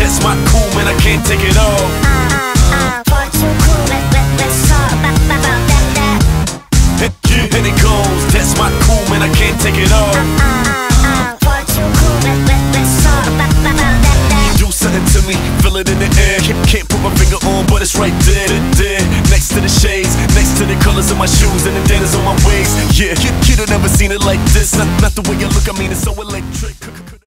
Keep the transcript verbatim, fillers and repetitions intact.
That's my cool, man, I can't take it all. Uh, uh, uh, far too cool, let, let, let's talk about, about that, that. Yeah, and it goes, that's my cool, man, I can't take it all. Uh, uh, uh, far too cool, let, let, let's talk about, about that, that. You do something to me, feel it in the air. Can't, can't put my finger on, but it's right there, there. Next to the shades, next to the colors of my shoes and the dentures on my waist. Yeah, you, you don't never seen it like this. Not, not the way you look, I mean it's so electric.